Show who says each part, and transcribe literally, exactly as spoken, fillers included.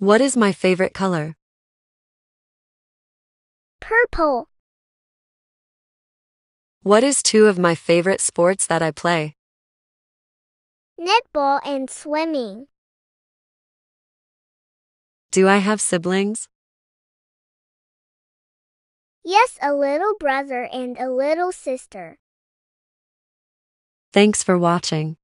Speaker 1: What is my favorite color?
Speaker 2: Purple.
Speaker 1: What is two of my favorite sports that I play?
Speaker 2: Netball and swimming.
Speaker 1: Do I have siblings?
Speaker 2: Yes, a little brother and a little sister.
Speaker 1: Thanks for watching.